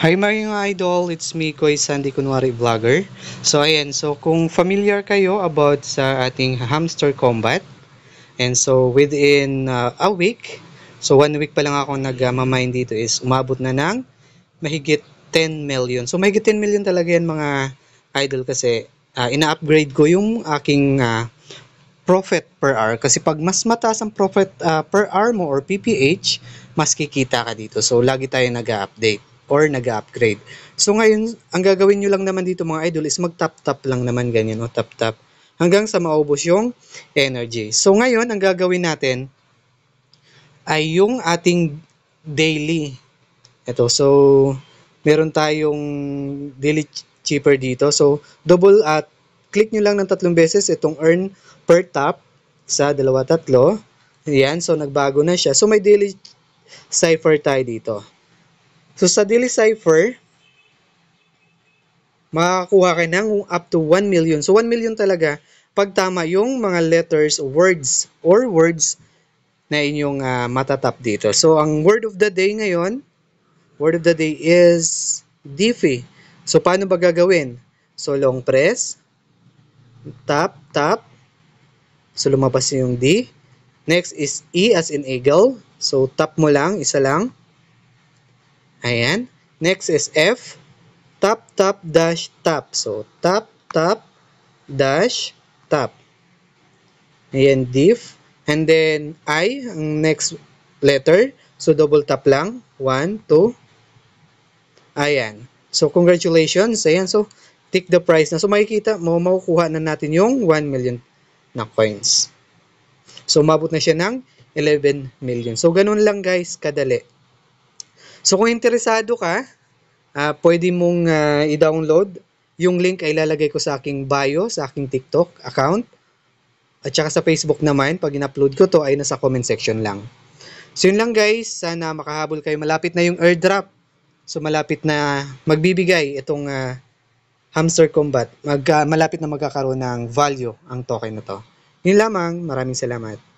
Hi mga idol, it's me, Koy Sandy Kunwari Vlogger. So ayan, so kung familiar kayo about sa ating hamster combat, and so within a week, so 1 week pa lang ako nag-mine dito is umabot na ng mahigit 10 million. So mahigit 10 million talaga yan mga idol kasi ina-upgrade ko yung aking profit per hour. Kasi pag mas mataas ang profit per hour mo or PPH, mas kikita ka dito. So lagi tayo nag-update or nag-upgrade. So ngayon, ang gagawin nyo lang naman dito mga idol is mag-tap-tap lang naman ganyan o tap-tap hanggang sa maubos yung energy. So ngayon, ang gagawin natin ay yung ating daily. Ito, so meron tayong daily cheaper dito. So double at click nyo lang ng 3 beses itong earn per tap sa 2, 3. Yan, so nagbago na siya. So may daily cipher tayo dito. So sa daily cipher, makakuha ka ng up to 1 million. So 1 million talaga pag tama yung mga letters, words na inyong matatap dito. So ang word of the day ngayon, word of the day is Diffie. So paano ba gagawin? So long press, tap, tap. So lumabas yung D. Next is E as in eagle. So tap mo lang, isa lang. Ayan. Next is F. Tap, tap, dash, tap. So, tap, tap, dash, tap. Ayan, diff. And then, I, ang next letter. So, double tap lang. 1, 2. Ayan. So, congratulations. Ayan. So, tick the price na. So, makikita mo, makukuha na natin yung 1 million na coins. So, umabot na siya ng 11 million. So, ganun lang guys, kadali. So kung interesado ka, pwede mong i-download. Yung link ay ilalagay ko sa aking bio, sa aking TikTok account. At saka sa Facebook naman, pag in-upload ko to ay nasa comment section lang. So yun lang guys, sana makahabol kayo. Malapit na yung airdrop. So malapit na magbibigay itong hamster combat. Malapit na magkakaroon ng value ang token na to. Yun lamang, maraming salamat.